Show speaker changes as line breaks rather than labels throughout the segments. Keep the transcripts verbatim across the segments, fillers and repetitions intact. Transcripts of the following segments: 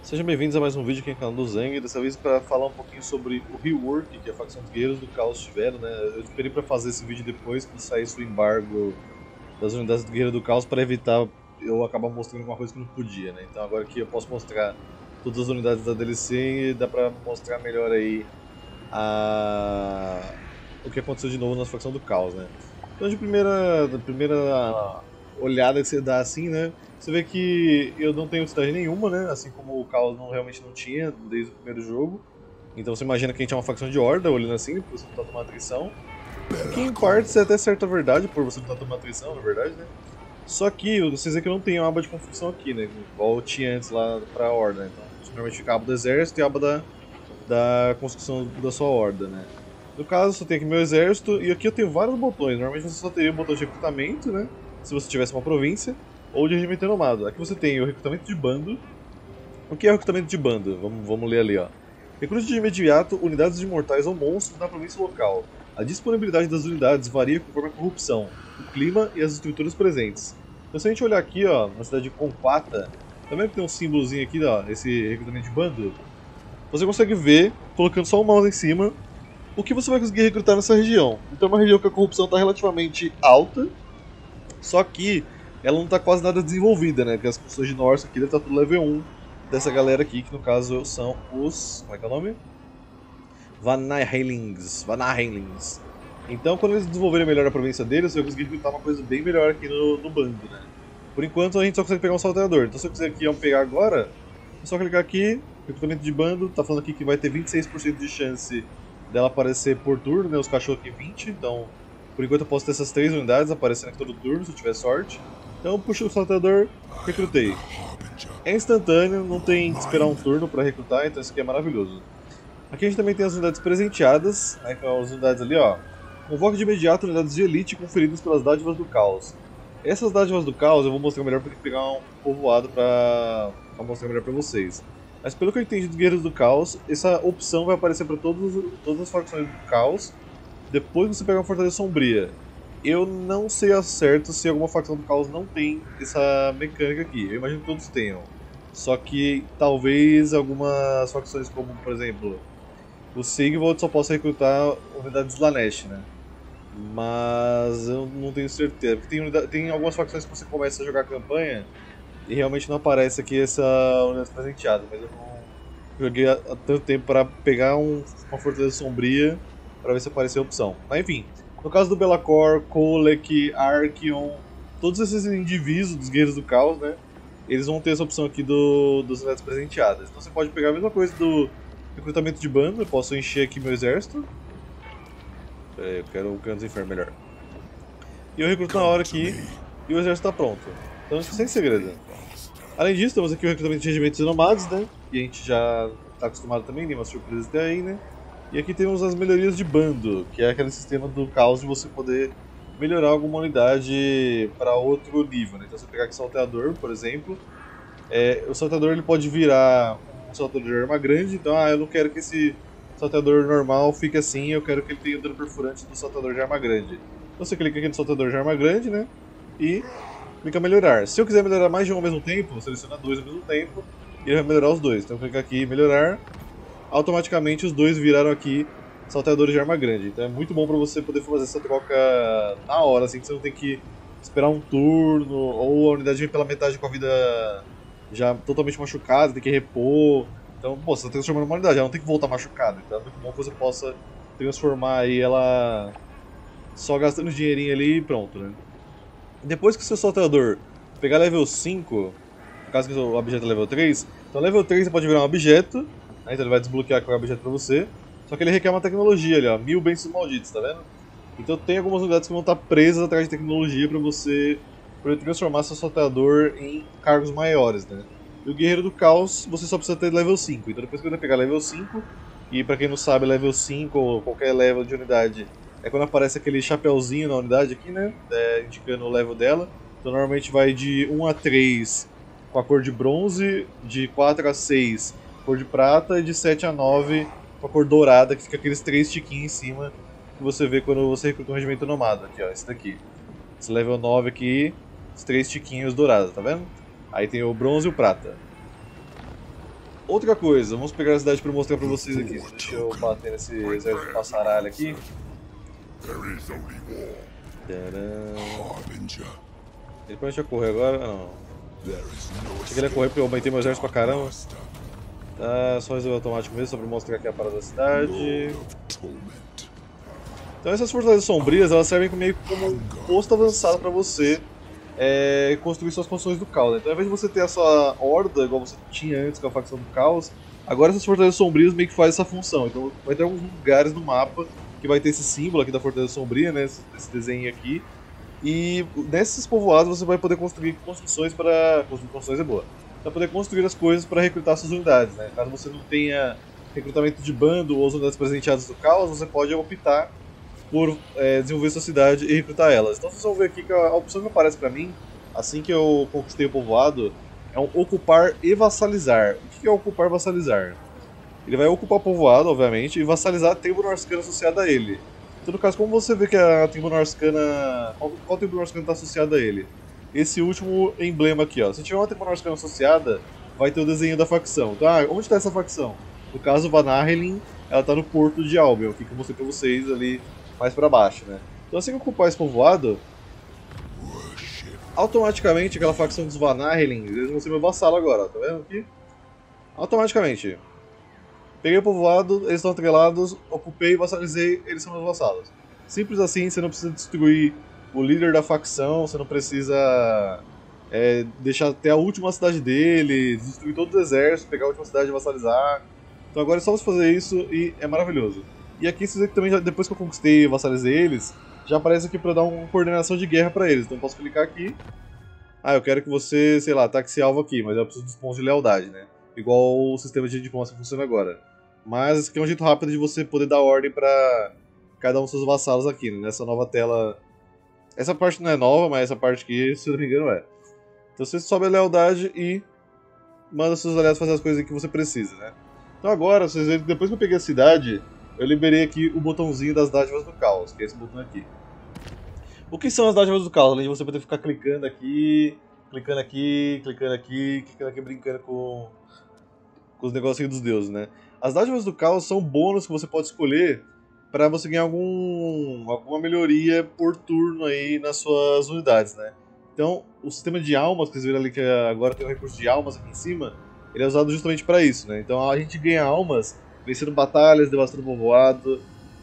Sejam bem-vindos a mais um vídeo aqui no canal do Zeng, dessa vez para falar um pouquinho sobre o rework que a facção dos Guerreiros do Caos tiveram, né? Eu esperei para fazer esse vídeo depois que saísse o embargo das unidades do Guerreiro do Caos para evitar eu acabar mostrando alguma coisa que não podia, né? Então agora que eu posso mostrar todas as unidades da D L C, dá para mostrar melhor aí a... o que aconteceu de novo na facção do Caos, né? Então de primeira, de primeira olhada que você dá assim, né? Você vê que eu não tenho cidade nenhuma, né? Assim como o Caos não, realmente não tinha desde o primeiro jogo. Então você imagina que a gente é uma facção de horda, olhando assim, por você não tá tomando atrição. O que em partes é até certa verdade, por você não estar tomando atrição, na verdade, né? Só que vocês veem que eu não tenho aba de construção aqui, né? Igual eu tinha antes lá pra horda, né? Então normalmente fica a aba do exército e a aba da, da construção da sua horda, né? No caso, só tem aqui meu exército, e aqui eu tenho vários botões. Normalmente você só teria o botão de recrutamento, né? Se você tivesse uma província, ou de regimento renomado. Aqui você tem o recrutamento de bando. O que é o recrutamento de bando? Vamos, vamos ler ali, ó. Recrute de imediato unidades de mortais ou monstros na província local. A disponibilidade das unidades varia conforme a corrupção, o clima e as estruturas presentes. Então se a gente olhar aqui, ó, na cidade de Conquata, também tem um símbolozinho aqui, ó, esse recrutamento de bando. Você consegue ver, colocando só o mouse em cima, o que você vai conseguir recrutar nessa região. Então é uma região que a corrupção está relativamente alta, só que ela não está quase nada desenvolvida, né? Porque as construções de Norse aqui devem estar tudo level um dessa galera aqui, que no caso são os... como é que é o nome? Vanaheilings. Vanaheilings. Então quando eles desenvolverem melhor a província deles, você vai conseguir recrutar uma coisa bem melhor aqui no, no bando, né? Por enquanto a gente só consegue pegar um salteador. Então se eu quiser aqui, vamos pegar agora, é só clicar aqui, recrutamento de bando, tá falando aqui que vai ter vinte e seis por cento de chance dela aparecer por turno, né? Os cachorros aqui vinte, então por enquanto eu posso ter essas três unidades aparecendo aqui todo turno, se eu tiver sorte. Então puxo o salteador, recrutei. É instantâneo, não tem que esperar um turno para recrutar, então isso aqui é maravilhoso. Aqui a gente também tem as unidades presenteadas, né, que são as unidades ali, ó. Convoque de imediato unidades de elite conferidas pelas dádivas do caos. Essas dádivas do caos eu vou mostrar melhor porque pegar um povoado para mostrar melhor para vocês. Mas pelo que eu entendi dos Guerreiros do Caos, essa opção vai aparecer para todas as facções do Caos depois que você pegar uma Fortaleza Sombria. Eu não sei ao certo se alguma facção do Caos não tem essa mecânica aqui. Eu imagino que todos tenham. Só que talvez algumas facções como, por exemplo, o Sigvald só possa recrutar unidades Slanesh, né? Mas eu não tenho certeza. Porque tem, unidade, tem algumas facções que você começa a jogar a campanha e realmente não aparece aqui essa unidade presenteada, mas eu não joguei há tanto tempo para pegar um, uma Fortaleza Sombria para ver se apareceu a opção. Mas enfim, no caso do Be'lakor, Kholek, Archeon, todos esses indivíduos dos Guerreiros do Caos, né, eles vão ter essa opção aqui do, das unidades presenteadas. Então você pode pegar a mesma coisa do recrutamento de bando, eu posso encher aqui meu exército. Pera aí, eu quero o Canto dos Infernos melhor. E eu recruto na hora aqui e o exército está pronto. Então sem segredo. Além disso, temos aqui o recrutamento de regimentos renomados, né? Que a gente já está acostumado também, tem umas surpresas até aí, né? E aqui temos as melhorias de bando, que é aquele sistema do caos de você poder melhorar alguma unidade para outro nível, né? Então se eu pegar aqui o salteador, por exemplo, é, o salteador ele pode virar um salteador de arma grande, então ah, eu não quero que esse salteador normal fique assim, eu quero que ele tenha o dano perfurante do salteador de arma grande. Então você clica aqui no salteador de arma grande, né? E clica melhorar. Se eu quiser melhorar mais de um ao mesmo tempo, seleciona dois ao mesmo tempo e ele vai melhorar os dois. Então clica aqui em melhorar, automaticamente os dois viraram aqui salteadores de arma grande. Então é muito bom para você poder fazer essa troca na hora, assim que você não tem que esperar um turno ou a unidade vem pela metade com a vida já totalmente machucada, tem que repor. Então, pô, você está transformando uma unidade, ela não tem que voltar machucada. Então é muito bom que você possa transformar aí ela só gastando dinheirinho ali e pronto, né? Depois que o seu salteador pegar level cinco, no caso que o objeto é level três, então level três você pode virar um objeto, né, então ele vai desbloquear qualquer objeto pra você, só que ele requer uma tecnologia ali, ó, mil bênçãos malditos, tá vendo? Então tem algumas unidades que vão estar presas atrás de tecnologia pra você poder transformar seu salteador em cargos maiores, né? E o Guerreiro do Caos, você só precisa ter level cinco, então depois que você pegar level cinco, e pra quem não sabe, level cinco ou qualquer level de unidade é quando aparece aquele chapeuzinho na unidade aqui, né? É, indicando o level dela. Então normalmente vai de um a três com a cor de bronze, de quatro a seis cor de prata e de sete a nove com a cor dourada, que fica aqueles três tiquinhos em cima que você vê quando você recruta um regimento nomado. Aqui, ó, esse daqui. Esse level nove aqui, os três tiquinhos dourados, tá vendo? Aí tem o bronze e o prata. Outra coisa, vamos pegar a cidade para mostrar para vocês aqui. Deixa eu bater nesse exército passaralho aqui. Tcharam. Ele provavelmente vai correr agora. Ah, não. Achei que ele ia correr porque eu aumentei meu exército pra caramba. Tá, só resolver automático mesmo, só pra mostrar aqui a parada da cidade. Então essas fortalezas sombrias, elas servem meio como um posto avançado pra você é, construir suas construções do caos. Né? Então ao invés de você ter a sua horda, igual você tinha antes com a facção do caos, agora essas fortalezas sombrias meio que fazem essa função. Então vai ter alguns lugares no mapa que vai ter esse símbolo aqui da fortaleza sombria, né? esse, esse desenho aqui. E nesses povoados você vai poder construir construções para... Construir construções é boa. Para poder construir as coisas para recrutar suas unidades, né? Caso você não tenha recrutamento de bando ou as unidades presenteadas do caos, você pode optar por é, desenvolver sua cidade e recrutar elas. Então vocês vão ver aqui que a opção que aparece para mim, assim que eu conquistei o povoado, é um ocupar e vassalizar. O que é ocupar e vassalizar? Ele vai ocupar o povoado, obviamente, e vassalizar a tribo norscana associada a ele. Então, no caso, como você vê que a tribo norscana... Qual, qual tribo norscana está associada a ele? Esse último emblema aqui, ó. Se tiver uma tribo norscana associada, vai ter o desenho da facção. Então, ah, onde está essa facção? No caso, Vanaheim, ela está no porto de Albion, que eu mostrei para vocês ali mais para baixo, né? Então, assim que ocupar esse povoado, automaticamente aquela facção dos Vanaheim, eles vão ser meu vassalo agora, ó. Tá vendo aqui? Automaticamente. Peguei o povoado, eles estão atrelados, ocupei, vassalizei, eles são meus vassalos. Simples assim, você não precisa destruir o líder da facção, você não precisa é, deixar até a última cidade dele, destruir todo o exército, pegar a última cidade e vassalizar. Então agora é só você fazer isso e é maravilhoso. E aqui vocês veem que também, já, depois que eu conquistei e vassalizei eles, já aparece aqui para dar uma coordenação de guerra para eles. Então eu posso clicar aqui. Ah, eu quero que você, sei lá, ataque esse alvo aqui, mas eu preciso dos pontos de lealdade, né? Igual o sistema de diplomacia funciona agora. Mas esse aqui é um jeito rápido de você poder dar ordem para cada um dos seus vassalos aqui, né? Nessa nova tela. Essa parte não é nova, mas essa parte aqui, se eu não me engano, é. Então você sobe a lealdade e manda seus aliados fazer as coisas que você precisa, né? Então agora, vocês veem que depois que eu peguei a cidade, eu liberei aqui o botãozinho das dádivas do caos, que é esse botão aqui. O que são as dádivas do caos? Além de você poder ficar clicando aqui, clicando aqui, clicando aqui, clicando aqui, brincando com, com os negocinhos dos deuses, né? As dádivas do caos são bônus que você pode escolher para você ganhar algum, alguma melhoria por turno aí nas suas unidades, né? Então, o sistema de almas, que vocês viram ali que agora tem um recurso de almas aqui em cima, ele é usado justamente para isso, né? Então a gente ganha almas vencendo batalhas, devastando povoado,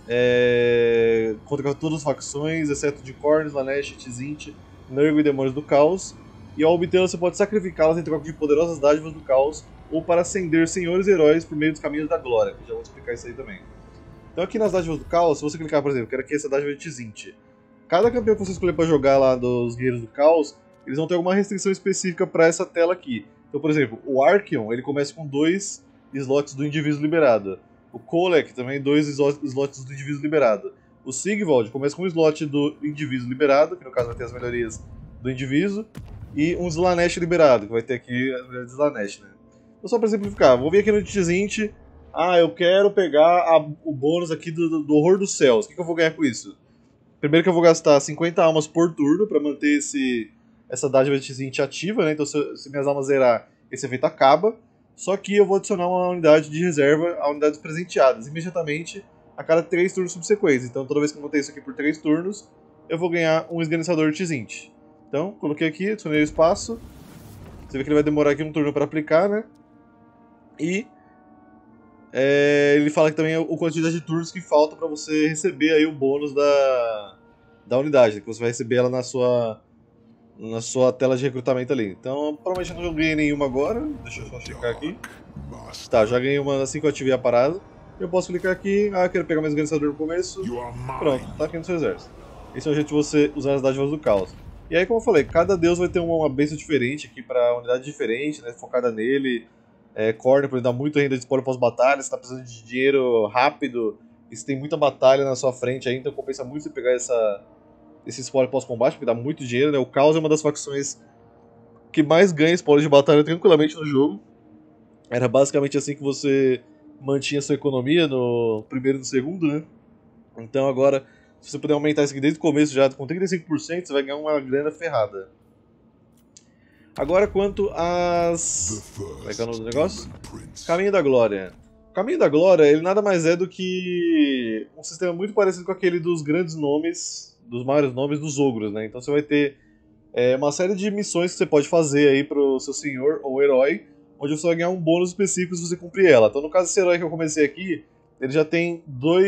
é... contra todas as facções, exceto de Khorne, Slaanesh, Tzint, Nurgle e Demônios do Caos. E ao obtê-las você pode sacrificá-las em troca de poderosas dádivas do Caos ou para ascender senhores heróis por meio dos caminhos da glória, que já vou explicar isso aí também. Então aqui nas dádivas do Caos, se você clicar, por exemplo, quero aqui essa dádiva de Tzint. Cada campeão que você escolher para jogar lá dos Guerreiros do Caos, eles vão ter alguma restrição específica para essa tela aqui. Então, por exemplo, o Archeon, ele começa com dois slots do Indivíduo liberado. O Kolek também, dois slots do Indivíduo liberado. O Sigvald começa com um slot do Indivíduo liberado, que no caso vai ter as melhorias do Indivíduo. E um Slaanesh liberado, que vai ter aqui as melhorias de Slaanesh, né? Então, só para simplificar, vou vir aqui no Tzint. Ah, eu quero pegar a, o bônus aqui do, do, do Horror dos Céus. O que, que eu vou ganhar com isso? Primeiro que eu vou gastar cinquenta almas por turno para manter esse, essa dádiva de Tzint ativa, né? Então se, se minhas almas zerar, esse efeito acaba. Só que eu vou adicionar uma unidade de reserva a unidades presenteadas imediatamente a cada três turnos subsequentes. Então toda vez que eu manter isso aqui por três turnos, eu vou ganhar um esganiçador de Tzint. Então, coloquei aqui, adicionei o espaço. Você vê que ele vai demorar aqui um turno para aplicar, né? E é, ele fala que também é a quantidade de turnos que falta para você receber aí o bônus da, da unidade, que você vai receber ela na sua, na sua tela de recrutamento ali. Então, provavelmente eu não ganhei nenhuma agora. Deixa eu só checar aqui. Tá, já ganhei uma assim que eu ativei a parada. Eu posso clicar aqui. Ah, eu quero pegar mais organizador no começo. Pronto, tá aqui no seu exército. Esse é o jeito de você usar as dádivas do caos. E aí, como eu falei, cada deus vai ter uma, uma bênção diferente aqui para unidade diferente, né, focada nele. É, Khorne, por exemplo, dá muito renda de spoiler pós-batalha, você tá precisando de dinheiro rápido, e você tem muita batalha na sua frente aí, então compensa muito você pegar essa, esse spoiler pós-combate, porque dá muito dinheiro, né? O Caos é uma das facções que mais ganha spoiler de batalha tranquilamente no jogo. Era basicamente assim que você mantinha sua economia no primeiro e no segundo, né? Então agora, se você puder aumentar isso aqui desde o começo já com trinta e cinco por cento, você vai ganhar uma grana ferrada. Agora quanto às... Como é que é o nome do negócio? Caminho da Glória. O Caminho da Glória, ele nada mais é do que um sistema muito parecido com aquele dos grandes nomes, dos maiores nomes dos ogros, né? Então você vai ter é, uma série de missões que você pode fazer aí pro seu senhor ou herói, onde você vai ganhar um bônus específico se você cumprir ela. Então no caso desse herói que eu comecei aqui, ele já tem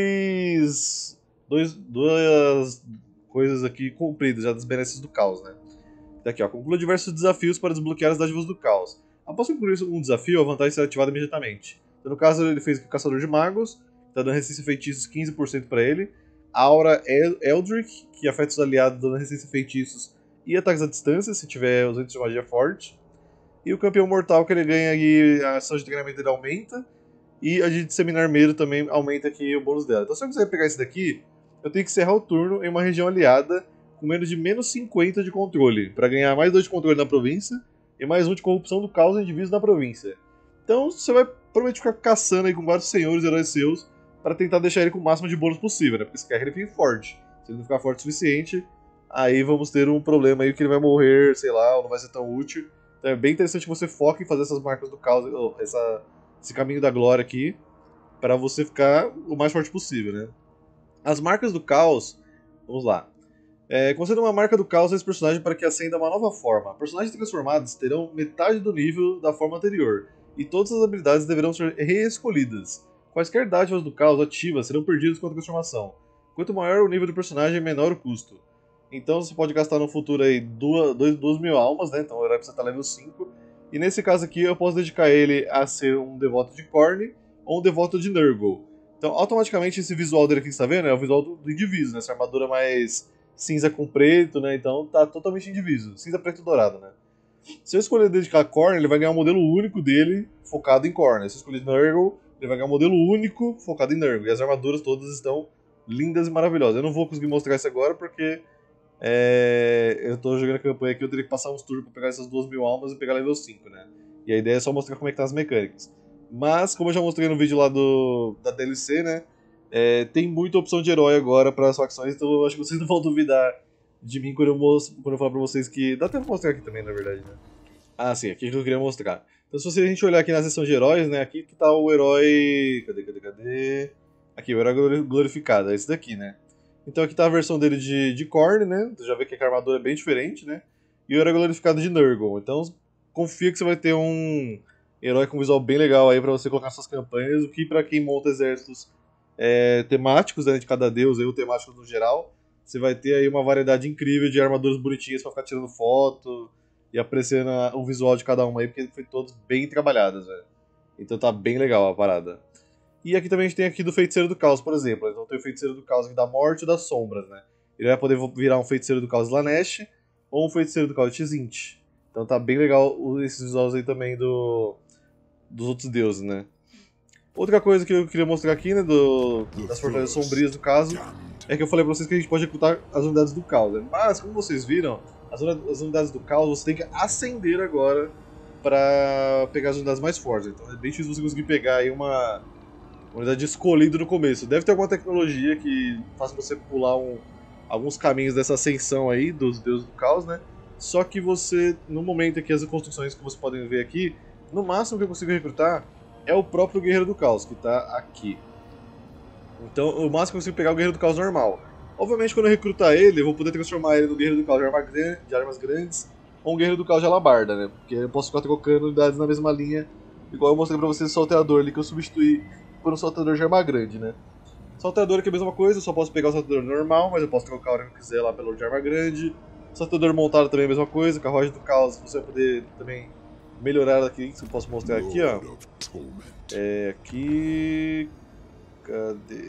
dois... dois duas coisas aqui cumpridas, já dos benefícios do caos, né? Daqui, ó, conclua diversos desafios para desbloquear as dádivas do caos. Após concluir um desafio, a vantagem será ativada imediatamente. Então, no caso, ele fez aqui o Caçador de Magos, tá dando resistência a feitiços quinze por cento para ele. A Aura Eldrick, que afeta os aliados, dando resistência a feitiços e ataques à distância, se tiver os entes de magia forte. E o Campeão Mortal, que ele ganha aí, a ação de treinamento dele aumenta. E a de Disseminar Medo também aumenta aqui o bônus dela. Então, se eu quiser pegar esse daqui, eu tenho que encerrar o turno em uma região aliada com menos de menos cinquenta de controle, para ganhar mais dois de controle na província e mais um de corrupção do caos em indivíduos na província. Então você vai provavelmente ficar caçando aí com vários senhores e heróis seus para tentar deixar ele com o máximo de bônus possível, né? Porque você quer que ele fique forte. Se ele não ficar forte o suficiente, aí vamos ter um problema aí que ele vai morrer, sei lá, ou não vai ser tão útil. Então é bem interessante que você foque em fazer essas marcas do caos, essa, esse caminho da glória aqui, para você ficar o mais forte possível, né? As marcas do caos, vamos lá. É, conceda uma marca do caos a esse personagem para que acenda uma nova forma. Personagens transformados terão metade do nível da forma anterior, e todas as habilidades deverão ser reescolhidas. Quaisquer dádivas do caos ativas serão perdidas com a transformação. Quanto maior o nível do personagem, menor o custo. Então você pode gastar no futuro aí duas mil almas, né? Então o herói precisa estar level cinco. E nesse caso aqui eu posso dedicar ele a ser um devoto de Khorne ou um devoto de Nurgle. Então automaticamente esse visual dele aqui que você está vendo é o visual do, do indivíduo, né? Essa armadura mais cinza com preto, né? Então tá totalmente indivíduo. Cinza, preto e dourado, né? Se eu escolher dedicar a Khorne, ele vai ganhar um modelo único dele focado em Khorne. Se eu escolher Nurgle, ele vai ganhar um modelo único focado em Nurgle. E as armaduras todas estão lindas e maravilhosas. Eu não vou conseguir mostrar isso agora porque é, eu tô jogando a campanha aqui, eu teria que passar uns turnos pra pegar essas duas mil almas e pegar level cinco, né? E a ideia é só mostrar como é que tá as mecânicas. Mas, como eu já mostrei no vídeo lá do, da D L C, né? É, tem muita opção de herói agora para as facções, então eu acho que vocês não vão duvidar de mim quando eu, mostro, quando eu falar pra vocês que... Dá até pra mostrar aqui também, na verdade, né? Ah, sim, aqui que eu queria mostrar. Então se a gente olhar aqui na seção de heróis, né? Aqui que tá o herói... Cadê, cadê, cadê? Aqui, o herói glorificado, é esse daqui, né? Então aqui tá a versão dele de, de Khorne, né? Você já vê que a armadura é bem diferente, né? E o herói glorificado de Nurgle. Então confia que você vai ter um herói com visual bem legal aí pra você colocar nas suas campanhas, o que pra quem monta exércitos é, temáticos, né, de cada deus, aí, ou temáticos no geral, você vai ter aí uma variedade incrível de armaduras bonitinhas pra ficar tirando foto e apreciando a, o visual de cada uma aí, porque foi todos bem trabalhados, velho. Então tá bem legal a parada. E aqui também a gente tem aqui do Feiticeiro do Caos, por exemplo. Então tem o Feiticeiro do Caos aqui da Morte e das Sombras, né? Ele vai poder virar um Feiticeiro do Caos Slaanesh ou um Feiticeiro do Caos Tzint. Então tá bem legal esses visuais aí também do, dos outros deuses, né? Outra coisa que eu queria mostrar aqui, né, do, das Fortalezas Sombrias, do caso, é que eu falei pra vocês que a gente pode recrutar as unidades do caos, né? Mas, como vocês viram, as, as unidades do caos você tem que ascender agora pra pegar as unidades mais fortes. Então é bem difícil você conseguir pegar aí uma, uma unidade escolhida no começo. Deve ter alguma tecnologia que faça você pular um, alguns caminhos dessa ascensão aí dos deuses do caos, né? Só que você, no momento aqui, as construções que vocês podem ver aqui, no máximo que eu consigo recrutar é o próprio Guerreiro do Caos, que está aqui. Então, o máximo que eu consigo pegar é o Guerreiro do Caos normal. Obviamente, quando eu recrutar ele, eu vou poder transformar ele no Guerreiro do Caos de, arma grande, de armas grandes ou um Guerreiro do Caos de alabarda, né? Porque eu posso ficar trocando unidades na mesma linha, igual eu mostrei pra vocês o salteador ali, que eu substituí por um salteador de arma grande, né? Salteador aqui é a mesma coisa, eu só posso pegar o salteador normal, mas eu posso trocar a hora que eu quiser lá pelo de arma grande. Salteador montado também é a mesma coisa, carruagem do caos, você vai poder também melhorar aqui, que eu posso mostrar aqui, ó. É aqui... Cadê?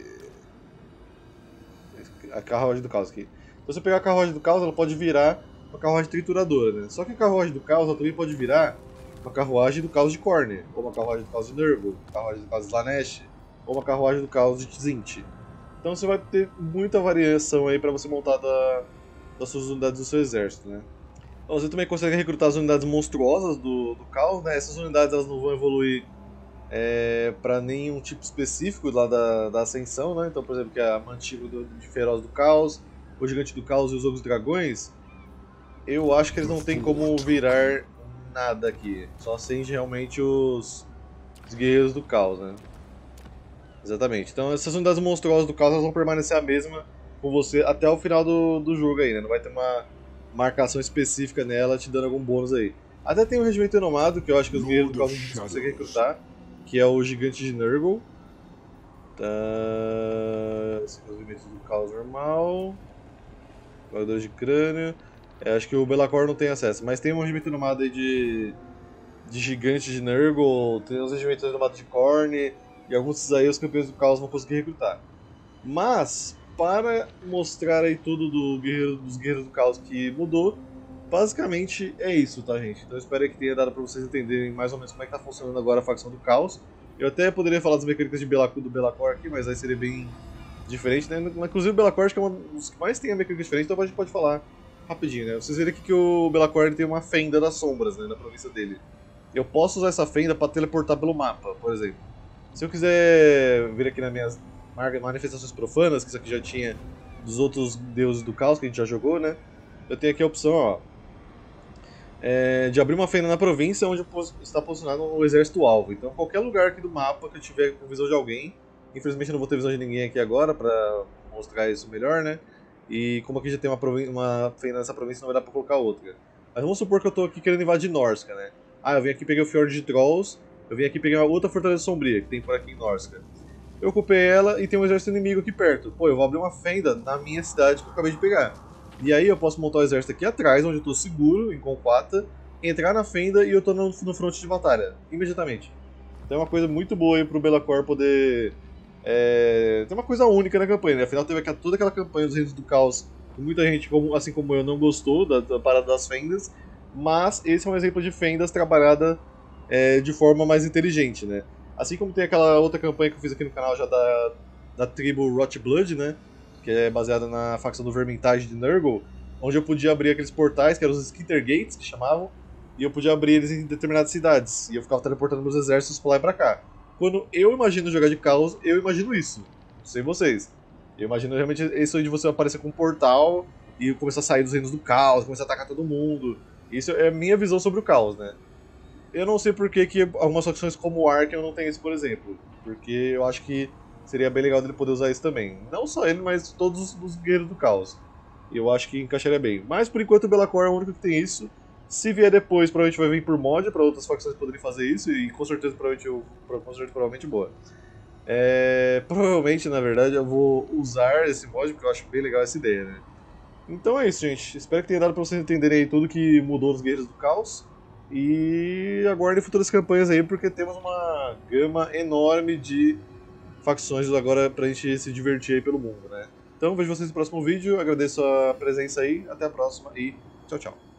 A carruagem do caos aqui. Se você pegar a carruagem do caos, ela pode virar uma carruagem trituradora, né? Só que a carruagem do caos ela também pode virar uma carruagem do caos de Khorne, ou uma carruagem do caos de Nurgle, uma carruagem do caos de Slaanesh, ou uma carruagem do caos de Tzint. Então você vai ter muita variação aí para você montar da, das suas unidades do seu exército, né? Então, você também consegue recrutar as unidades monstruosas do, do caos, né? Essas unidades elas não vão evoluir é, para nenhum tipo específico lá da, da ascensão, né? Então, por exemplo, que é a mantíbula do, de feroz do caos, o gigante do caos e os ogros dragões, eu acho que eles não tem como virar nada aqui. Só acende realmente os, os guerreiros do caos, né? Exatamente. Então essas unidades monstruosas do caos elas vão permanecer a mesma com você até o final do, do jogo aí, né? Não vai ter uma marcação específica nela te dando algum bônus aí. Até tem um regimento renomado, que eu acho que os guerreiros do caos não conseguem recrutar, que é o gigante de Nurgle. Tá... Esse é o regimento do caos normal. Guardadores de crânio. É, acho que o Belacor não tem acesso, mas tem um regimento renomado aí de, de gigante de Nurgle, tem uns regimentos renomados de Khorne, e alguns desses aí os campeões do caos vão conseguir recrutar. Mas, para mostrar aí tudo do guerreiro, dos guerreiros do caos que mudou, basicamente é isso, tá, gente? Então eu espero que tenha dado para vocês entenderem mais ou menos como é que tá funcionando agora a facção do caos. Eu até poderia falar das mecânicas de Belacor, do Belacor aqui, mas aí seria bem diferente, né? Inclusive o Belacor acho que é um dos que mais tem a mecânica diferente, então a gente pode falar rapidinho, né? Vocês viram aqui que o Belacor tem uma fenda das sombras, né, na província dele. Eu posso usar essa fenda para teleportar pelo mapa, por exemplo. Se eu quiser vir aqui nas minhas manifestações profanas, que isso aqui já tinha dos outros deuses do caos que a gente já jogou, né? Eu tenho aqui a opção, ó, é, de abrir uma fenda na província onde está posicionado o exército alvo. Então qualquer lugar aqui do mapa que eu tiver com visão de alguém, infelizmente eu não vou ter visão de ninguém aqui agora para mostrar isso melhor, né? E como aqui já tem uma, uma fenda nessa província, não vai dar pra colocar outra. Mas vamos supor que eu tô aqui querendo invadir Norsca, né? Ah, eu vim aqui peguei o Fjord de Trolls, eu vim aqui pegar outra Fortaleza Sombria, que tem por aqui em Norsca. Eu ocupei ela e tem um exército inimigo aqui perto. Pô, eu vou abrir uma fenda na minha cidade que eu acabei de pegar. E aí eu posso montar o exército aqui atrás, onde eu tô seguro, em Conquata, entrar na fenda e eu tô no, no fronte de batalha, imediatamente. Então é uma coisa muito boa aí pro Belacor poder... É, tem uma coisa única na campanha, né? Afinal teve aquela, toda aquela campanha dos Reinos do Caos que muita gente, como, assim como eu, não gostou da, da parada das fendas, mas esse é um exemplo de fendas trabalhada é, de forma mais inteligente, né? Assim como tem aquela outra campanha que eu fiz aqui no canal já da, da tribo Rotblood, né? Que é baseada na facção do Vermintide de Nurgle, onde eu podia abrir aqueles portais, que eram os Skitter Gates, que chamavam, e eu podia abrir eles em determinadas cidades, e eu ficava teleportando meus exércitos pra lá e pra cá. Quando eu imagino jogar de caos, eu imagino isso. Não sei vocês. Eu imagino realmente isso aí de você aparecer com um portal e começar a sair dos reinos do caos, começar a atacar todo mundo. Isso é a minha visão sobre o caos, né? Eu não sei por que, que algumas facções como o Ark eu não tenho isso, por exemplo. Porque eu acho que seria bem legal dele poder usar isso também. Não só ele, mas todos os guerreiros do caos. E eu acho que encaixaria bem. Mas por enquanto o Belacor é o único que tem isso. Se vier depois, provavelmente vai vir por mod, para outras facções poderem fazer isso, e com certeza provavelmente, eu, com certeza, provavelmente boa. É, provavelmente, na verdade, eu vou usar esse mod, porque eu acho bem legal essa ideia, né? Então é isso, gente. Espero que tenha dado para vocês entenderem aí tudo que mudou nos Guerreiros do Caos. E aguardem futuras campanhas aí, porque temos uma gama enorme de facções agora pra gente se divertir aí pelo mundo, né? Então vejo vocês no próximo vídeo, agradeço a presença aí, até a próxima e tchau, tchau.